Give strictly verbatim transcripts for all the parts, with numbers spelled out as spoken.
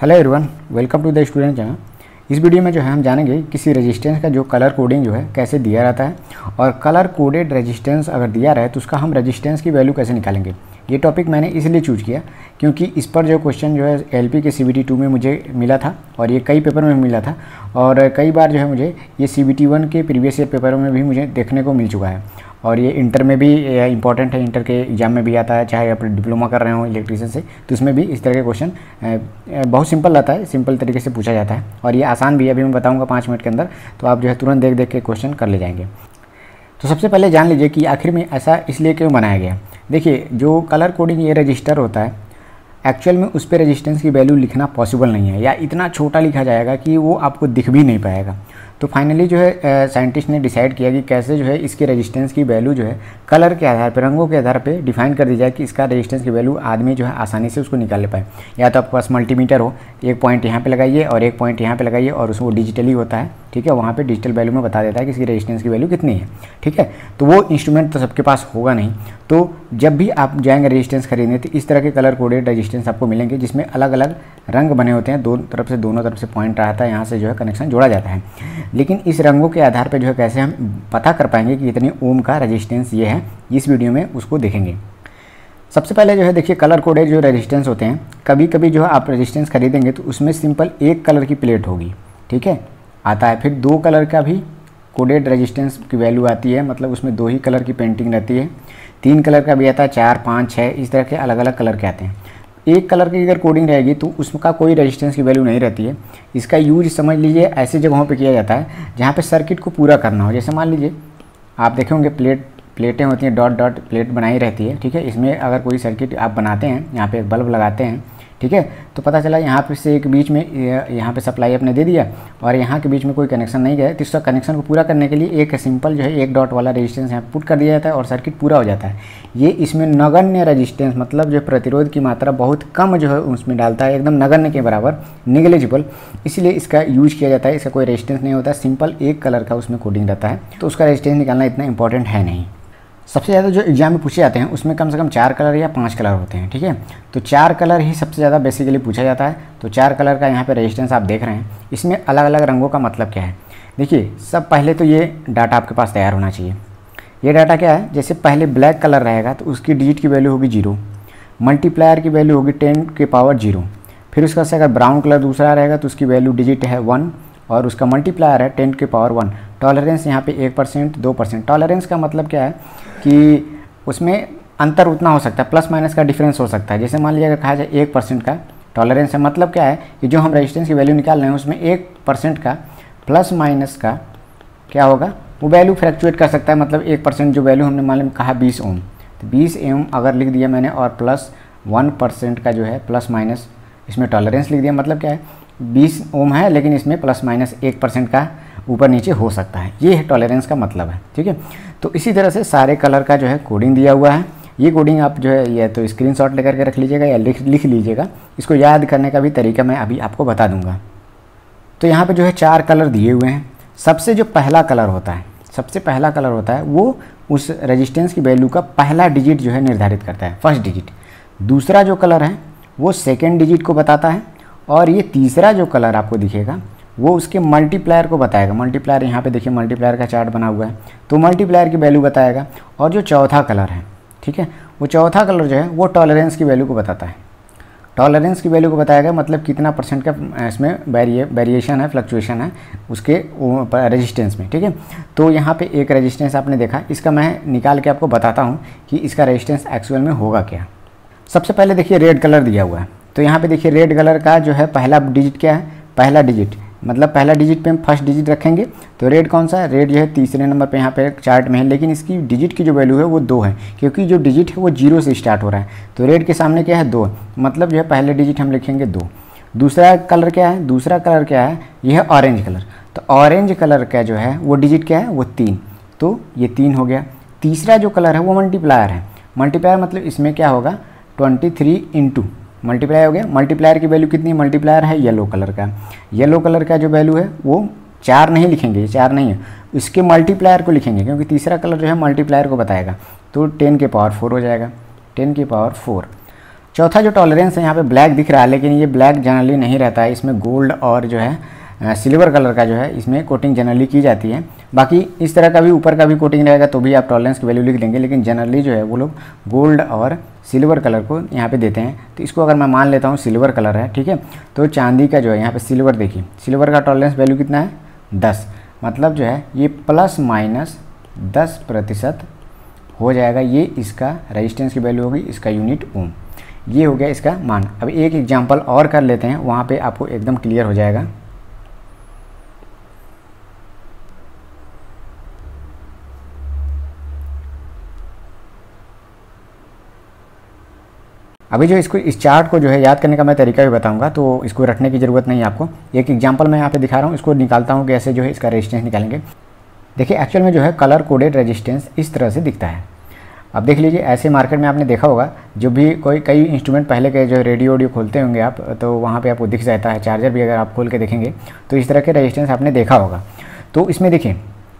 Hello everyone, welcome to the student channel. इस video में जो है हम जानेंगे किसी रेजिस्टेंस का जो कलर कोडिंग जो है कैसे दिया रहता है और कलर कोडेड रेजिस्टेंस अगर दिया रहे तो उसका हम रेजिस्टेंस की वैल्यू कैसे निकालेंगे। ये टॉपिक मैंने इसलिए चूज किया क्योंकि इस पर जो क्वेश्चन जो है एलपी के सीबीटी टू में मुझे मिला था और ये कई पेपर में मिला था और कई बार जो है मुझे ये सीबीटी वन के प्रीवियस ईयर पेपरों में भी मुझे देखने को मिल चुका है और ये इंटर में भी इंपॉर्टेंट है। इंटर के एग्जाम में भी आता है, चाहे आप डिप्लोमा कर रहे हो इलेक्ट्रिशियन से तो उसमें भी इस तरह के क्वेश्चन बहुत सिंपल रहता है, सिंपल तरीके से पूछा जाता है और ये आसान भी है। अभी मैं बताऊंगा पाँच मिनट के अंदर, तो आप जो है तुरंत देख देख के क्वेश्चन कर ले जाएंगे। तो सबसे पहले जान लीजिए कि आखिर में ऐसा इसलिए क्यों बनाया गया। देखिए, जो कलर कोडिंग ये रजिस्टर होता है एक्चुअल में उस पर रेजिस्टेंस की वैल्यू लिखना पॉसिबल नहीं है या इतना छोटा लिखा जाएगा कि वो आपको दिख भी नहीं पाएगा। तो फाइनली जो है साइंटिस्ट ने डिसाइड किया कि कैसे जो है इसके रेजिस्टेंस की वैल्यू जो है कलर के आधार पर, रंगों के आधार पे डिफाइन कर दी जाए कि इसका रेजिस्टेंस की वैल्यू आदमी जो है आसानी से उसको निकाल ले पाए। या तो आपके पास मल्टीमीटर हो, एक पॉइंट यहाँ पे लगाइए और एक पॉइंट यहाँ पे लगाइए और उसको डिजिटली होता है, ठीक है, वहाँ पे डिजिटल वैल्यू में बता देता है कि इसकी रेजिस्टेंस की वैल्यू कितनी है, ठीक है। तो वो इंस्ट्रूमेंट तो सबके पास होगा नहीं, तो जब भी आप जाएंगे रेजिस्टेंस खरीदने तो इस तरह के कलर कोडेड रेजिस्टेंस आपको मिलेंगे जिसमें अलग अलग रंग बने होते हैं, दोनों तरफ से दोनों तरफ से पॉइंट रहता है, यहाँ से जो है कनेक्शन जोड़ा जाता है। लेकिन इस रंगों के आधार पर जो है कैसे हम पता कर पाएंगे कि इतनी ओम का रेजिस्टेंस ये है, इस वीडियो में उसको देखेंगे। सबसे पहले जो है देखिए, कलर कोडेड जो रेजिस्टेंस होते हैं, कभी कभी जो है आप रेजिस्टेंस खरीदेंगे तो उसमें सिंपल एक कलर की प्लेट होगी, ठीक है, आता है। फिर दो कलर का भी कोडेड रेजिस्टेंस की वैल्यू आती है, मतलब उसमें दो ही कलर की पेंटिंग रहती है। तीन कलर का भी आता है, चार पाँच छः इस तरह के अलग अलग कलर के आते हैं। एक कलर की अगर कोडिंग रहेगी तो उसका कोई रेजिस्टेंस की वैल्यू नहीं रहती है। इसका यूज समझ लीजिए ऐसे जगहों पे किया जाता है जहाँ पे सर्किट को पूरा करना हो। जैसे मान लीजिए आप देखे होंगे प्लेट प्लेटें होती हैं, डॉट डॉट प्लेट बनाई रहती है, ठीक है। इसमें अगर कोई सर्किट आप बनाते हैं, यहाँ पे एक बल्ब लगाते हैं, ठीक है, तो पता चला यहाँ पे से एक बीच में यहाँ पे सप्लाई आपने दे दिया और यहाँ के बीच में कोई कनेक्शन नहीं गया, तो इसका कनेक्शन को पूरा करने के लिए एक सिंपल जो है एक डॉट वाला रेजिस्टेंस यहाँ पुट कर दिया जाता है और सर्किट पूरा हो जाता है। ये इसमें नगण्य रेजिस्टेंस, मतलब जो प्रतिरोध की मात्रा बहुत कम जो है उसमें डालता है, एकदम नगण्य के बराबर, निगलेजिबल, इसलिए इसका यूज किया जाता है। इसका कोई रेजिस्टेंस नहीं होता, सिंपल एक कलर का उसमें कोडिंग रहता है, तो उसका रेजिस्टेंस निकालना इतना इंपॉर्टेंट है नहीं। सबसे ज़्यादा जो एग्जाम में पूछे जाते हैं उसमें कम से कम चार कलर या पांच कलर होते हैं, ठीक है। तो चार कलर ही सबसे ज़्यादा बेसिकली पूछा जाता है। तो चार कलर का यहाँ पे रेजिस्टेंस आप देख रहे हैं, इसमें अलग अलग रंगों का मतलब क्या है। देखिए, सब पहले तो ये डाटा आपके पास तैयार होना चाहिए। ये डाटा क्या है, जैसे पहले ब्लैक कलर रहेगा तो उसकी डिजिट की वैल्यू होगी जीरो, मल्टीप्लायर की वैल्यू होगी टेन के पावर जीरो। फिर उसका से अगर ब्राउन कलर दूसरा रहेगा तो उसकी वैल्यू डिजिट है वन और उसका मल्टीप्लायर है टेन के पावर वन। टॉलरेंस यहाँ पे एक परसेंट दो परसेंट। टॉलरेंस का मतलब क्या है कि उसमें अंतर उतना हो सकता है, प्लस माइनस का डिफरेंस हो सकता है। जैसे मान लीजिए अगर कहा जाए एक परसेंट का टॉलरेंस है, मतलब क्या है कि जो हम रेजिस्टेंस की वैल्यू निकाल रहे हैं उसमें एक परसेंट का प्लस माइनस का क्या होगा, वो वैल्यू फ्लैक्चुएट कर सकता है। मतलब एक परसेंट जो वैल्यू हमने मान कहा बीस ओम, तो बीस ओम अगर लिख दिया मैंने और प्लस वन परसेंट का जो है प्लस माइनस इसमें टॉलरेंस लिख दिया, मतलब क्या है बीस ओम है लेकिन इसमें प्लस माइनस एक परसेंट का ऊपर नीचे हो सकता है, ये है टॉलरेंस का मतलब है, ठीक है। तो इसी तरह से सारे कलर का जो है कोडिंग दिया हुआ है। ये कोडिंग आप जो है या तो स्क्रीनशॉट लेकर के रख लीजिएगा या लिख लिख लीजिएगा। इसको याद करने का भी तरीका मैं अभी आपको बता दूंगा। तो यहाँ पे जो है चार कलर दिए हुए हैं। सबसे जो पहला कलर होता है सबसे पहला कलर होता है वो उस रेजिस्टेंस की वैल्यू का पहला डिजिट जो है निर्धारित करता है, फर्स्ट डिजिट। दूसरा जो कलर है वो सेकेंड डिजिट को बताता है और ये तीसरा जो कलर आपको दिखेगा वो उसके मल्टीप्लायर को बताएगा। मल्टीप्लायर यहाँ पे देखिए मल्टीप्लायर का चार्ट बना हुआ है, तो मल्टीप्लायर की वैल्यू बताएगा। और जो चौथा कलर है, ठीक है, वो चौथा कलर जो है वो टॉलरेंस की वैल्यू को बताता है। टॉलरेंस की वैल्यू को बताएगा, मतलब कितना परसेंट का इसमें वेरिए वेरिएशन है, फ्लक्चुएशन है उसके रेजिस्टेंस में, ठीक है। तो यहाँ पे एक रेजिस्टेंस आपने देखा, इसका मैं निकाल के आपको बताता हूँ कि इसका रेजिस्टेंस एक्चुअल में होगा क्या। सबसे पहले देखिए रेड कलर दिया हुआ है, तो यहाँ पे देखिए रेड कलर का जो है पहला डिजिट क्या है, पहला डिजिट, मतलब पहला डिजिट पे हम फर्स्ट डिजिट रखेंगे। तो रेड कौन सा है, रेड जो है तीसरे नंबर पे यहाँ पे चार्ट में है, लेकिन इसकी डिजिट की जो वैल्यू है वो दो है क्योंकि जो डिजिट है वो जीरो से स्टार्ट हो रहा है। तो रेड के सामने क्या है, दो, मतलब जो है पहले डिजिट हम लिखेंगे दो। दूसरा कलर क्या है, दूसरा कलर क्या है, यह है ऑरेंज कलर। तो ऑरेंज कलर का जो है वो डिजिट क्या है, वो तीन, तो ये तीन हो गया। तीसरा जो कलर है वो मल्टीप्लायर है। मल्टीप्लायर मतलब इसमें क्या होगा, ट्वेंटी थ्री इंटू मल्टीप्लाई हो गया। मल्टीप्लायर की वैल्यू कितनी, मल्टीप्लायर है येलो कलर का। येलो कलर का जो वैल्यू है वो चार नहीं लिखेंगे, चार नहीं है, इसके मल्टीप्लायर को लिखेंगे क्योंकि तीसरा कलर जो है मल्टीप्लायर को बताएगा। तो टेन के पावर फोर हो जाएगा, टेन की पावर फोर। चौथा जो टॉलरेंस है यहाँ पे ब्लैक दिख रहा है, लेकिन ये ब्लैक जनरली नहीं रहता है, इसमें गोल्ड और जो है सिल्वर कलर का जो है इसमें कोटिंग जनरली की जाती है। बाकी इस तरह का भी ऊपर का भी कोटिंग रहेगा तो भी आप टॉलरेंस की वैल्यू लिख लेंगे, लेकिन जनरली जो है वो लोग गोल्ड और सिल्वर कलर को यहाँ पे देते हैं। तो इसको अगर मैं मान लेता हूँ सिल्वर कलर है, ठीक है, तो चांदी का जो है यहाँ पे सिल्वर देखिए, सिल्वर का टॉलरेंस वैल्यू कितना है दस, मतलब जो है ये प्लस माइनस दस प्रतिशत हो जाएगा। ये इसका रेजिस्टेंस की वैल्यू होगी, इसका यूनिट ओम। ये हो गया इसका मान। अब एक एग्जाम्पल और कर लेते हैं, वहाँ पर आपको एकदम क्लियर हो जाएगा। अभी जो इसको इस चार्ट को जो है याद करने का मैं तरीका भी बताऊंगा, तो इसको रखने की ज़रूरत नहीं है आपको। एक एग्जांपल मैं यहाँ पे दिखा रहा हूँ, इसको निकालता हूँ कैसे जो है इसका रेजिस्टेंस निकालेंगे। देखिए एक्चुअल में जो है कलर कोडेड रेजिस्टेंस इस तरह से दिखता है। अब देख लीजिए, ऐसे मार्केट में आपने देखा होगा, जो भी कोई कई इंस्ट्रूमेंट पहले के जो रेडियो ऑडियो खोलते होंगे आप, तो वहाँ पर आपको दिख जाता है। चार्जर भी अगर आप खोल के देखेंगे तो इस तरह के रेजिस्टेंस आपने देखा होगा। तो इसमें देखिए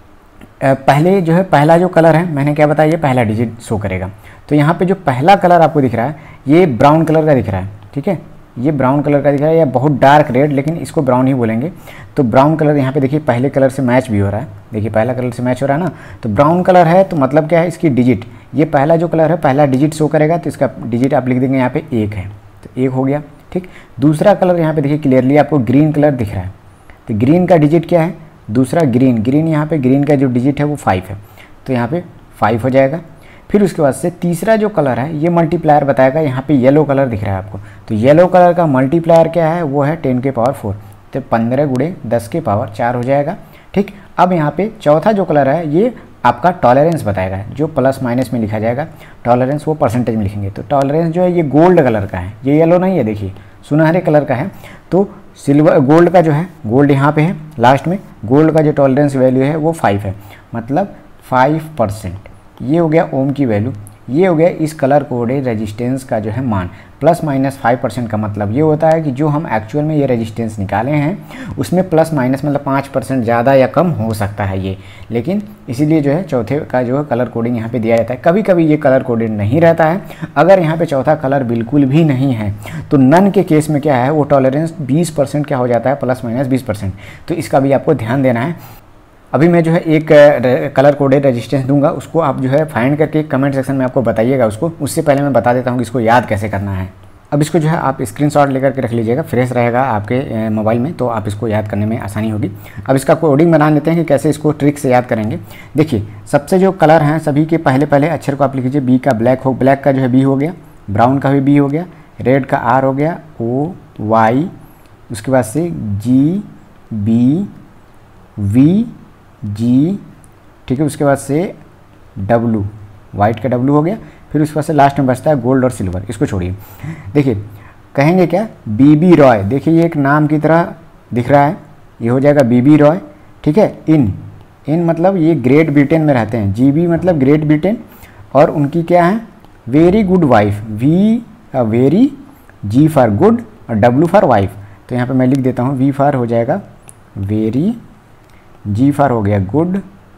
पहले जो है पहला जो कलर है, मैंने क्या बताया, ये पहला डिजिट शो करेगा। तो यहाँ पे जो पहला कलर आपको दिख रहा है ये ब्राउन कलर का दिख रहा है, ठीक है, ये ब्राउन कलर का दिख रहा है या बहुत डार्क रेड, लेकिन इसको ब्राउन ही बोलेंगे। तो ब्राउन कलर यहाँ पे देखिए पहले कलर से मैच भी हो रहा है, देखिए पहला कलर से मैच हो रहा है ना। तो ब्राउन कलर है तो मतलब क्या है, इसकी डिजिट, ये पहला जो कलर है पहला डिजिट शो करेगा, तो इसका डिजिट आप लिख देंगे यहाँ पे एक है, तो एक हो गया, ठीक। दूसरा कलर यहाँ पे देखिए क्लियरली आपको ग्रीन कलर दिख रहा है, तो ग्रीन का डिजिट क्या है, दूसरा ग्रीन, ग्रीन यहाँ पे ग्रीन का जो डिजिट है वो फाइव है, तो यहाँ पे फाइव हो जाएगा। फिर उसके बाद से तीसरा जो कलर है ये मल्टीप्लायर बताएगा, यहाँ पे येलो कलर दिख रहा है आपको, तो येलो कलर का मल्टीप्लायर क्या है, वो है टेन के पावर फोर, तो पंद्रह गुणे दस के पावर चार हो जाएगा, ठीक। अब यहाँ पे चौथा जो कलर है ये आपका टॉलरेंस बताएगा, जो प्लस माइनस में लिखा जाएगा, टॉलरेंस वो परसेंटेज में लिखेंगे। तो टॉलरेंस जो है ये गोल्ड कलर का है, ये येलो नहीं है, देखिए सुनहरे कलर का है। तो सिल्वर गोल्ड का जो है, गोल्ड यहाँ पे है लास्ट में, गोल्ड का जो टॉलरेंस वैल्यू है वो फाइव है, मतलब फाइव परसेंट। ये हो गया ओम की वैल्यू, ये हो गया इस कलर कोडेड रेजिस्टेंस का जो है मान। प्लस माइनस फाइव परसेंट का मतलब ये होता है कि जो हम एक्चुअल में ये रेजिस्टेंस निकाले हैं उसमें प्लस माइनस मतलब पाँच परसेंट ज़्यादा या कम हो सकता है ये, लेकिन इसीलिए जो है चौथे का जो है कलर कोडिंग यहाँ पे दिया जाता है। कभी कभी ये कलर कोडेड नहीं रहता है। अगर यहाँ पे चौथा कलर बिल्कुल भी नहीं है तो नन के केस में क्या है, वो टॉलरेंस बीस परसेंट क्या हो जाता है, प्लस माइनस बीस परसेंट। तो इसका भी आपको ध्यान देना है। अभी मैं जो है एक कलर कोडेड रेजिस्टेंस दूंगा, उसको आप जो है फाइंड करके कमेंट सेक्शन में आपको बताइएगा उसको। उससे पहले मैं बता देता हूँ कि इसको याद कैसे करना है। अब इसको जो है आप स्क्रीनशॉट लेकर के रख लीजिएगा, फ्रेश रहेगा आपके मोबाइल में, तो आप इसको याद करने में आसानी होगी। अब इसका कोडिंग बना लेते हैं कि कैसे इसको ट्रिक से याद करेंगे। देखिए सबसे जो कलर हैं सभी के पहले पहले अक्षर को आप लिख लीजिए। बी का ब्लैक हो, ब्लैक का जो है बी हो गया, ब्राउन का भी बी हो गया, रेड का आर हो गया, ओ वाई, उसके बाद से जी बी वी जी, ठीक है, उसके बाद से डब्लू, वाइट का डब्लू हो गया। फिर उसके बाद से लास्ट में बचता है गोल्ड और सिल्वर, इसको छोड़िए। देखिए कहेंगे क्या, बीबी रॉय, देखिए ये एक नाम की तरह दिख रहा है, ये हो जाएगा बीबी रॉय, ठीक है। इन इन मतलब ये ग्रेट ब्रिटेन में रहते हैं, जीबी मतलब ग्रेट ब्रिटेन, और उनकी क्या है, very good wife, V very, G for good और डब्लू फॉर वाइफ। तो यहाँ पे मैं लिख देता हूँ, वी फॉर हो जाएगा वेरी, जी फॉर हो गया गुड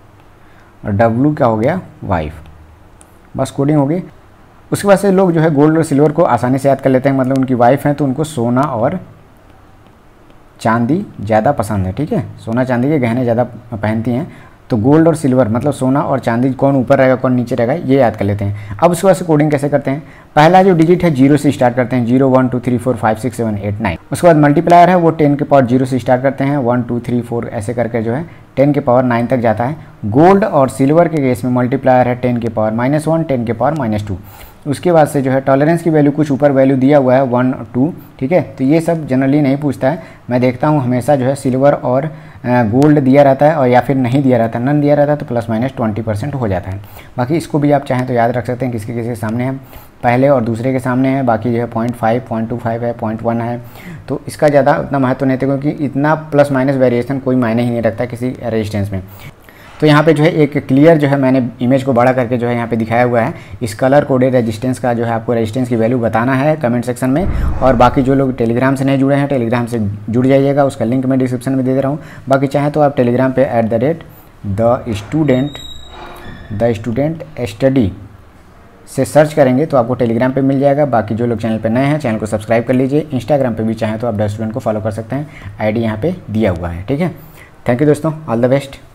और डब्लू क्या हो गया वाइफ। बस कोडिंग हो गई। उसके बाद से लोग जो है गोल्ड और सिल्वर को आसानी से याद कर लेते हैं, मतलब उनकी वाइफ है तो उनको सोना और चांदी ज़्यादा पसंद है, ठीक है, सोना चांदी के गहने ज़्यादा पहनती हैं। तो गोल्ड और सिल्वर मतलब सोना और चांदी कौन ऊपर रहेगा कौन नीचे रहेगा, ये याद कर लेते हैं। अब उसके बाद से कोडिंग कैसे करते हैं, पहला जो डिजिट है जीरो से स्टार्ट करते हैं, zero one two three four five six seven eight nine. उसके बाद मल्टीप्लायर है वो टेन के पावर जीरो से स्टार्ट करते हैं, वन टू थ्री फोर ऐसे करके जो है टेन के पावर नाइन तक जाता है। गोल्ड और सिल्वर के केस में मल्टीप्लायर है टेन के पावर माइनस वन, टेन के पावर माइनस टू। उसके बाद से जो है टॉलरेंस की वैल्यू कुछ ऊपर वैल्यू दिया हुआ है वन टू, ठीक है। तो ये सब जनरली नहीं पूछता है, मैं देखता हूँ हमेशा जो है सिल्वर और गोल्ड दिया रहता है, और या फिर नहीं दिया रहता है, नन दिया रहता है तो प्लस माइनस ट्वेंटी परसेंट हो जाता है। बाकी इसको भी आप चाहें तो याद रख सकते हैं, किसके किसके सामने है, पहले और दूसरे के सामने है, बाकी जो है point five point two five है, पॉइंट वन है, तो इसका ज़्यादा उतना महत्व नहीं था, क्योंकि इतना प्लस माइनस वेरिएशन कोई मायने ही नहीं रखता किसी रेजिस्टेंस में। तो यहाँ पे जो है एक क्लियर जो है मैंने इमेज को बड़ा करके जो है यहाँ पे दिखाया हुआ है। इस कलर कोडेड रेजिस्टेंस का जो है आपको रेजिस्टेंस की वैल्यू बताना है कमेंट सेक्शन में। और बाकी जो लोग टेलीग्राम से नहीं जुड़े हैं, टेलीग्राम से जुड़ जाइएगा, उसका लिंक मैं डिस्क्रिप्शन में दे दे रहा हूँ। बाकी चाहे तो आप टेलीग्राम पे at the rate the student the student study से सर्च करेंगे तो आपको टेलीग्राम पे मिल जाएगा। बाकी जो लोग चैनल पे नए हैं चैनल को सब्सक्राइब कर लीजिए। इंस्टाग्राम पे भी चाहें तो आप द स्टूडेंट को फॉलो कर सकते हैं, आईडी यहाँ पे दिया हुआ है। ठीक है, थैंक यू दोस्तों, ऑल द बेस्ट।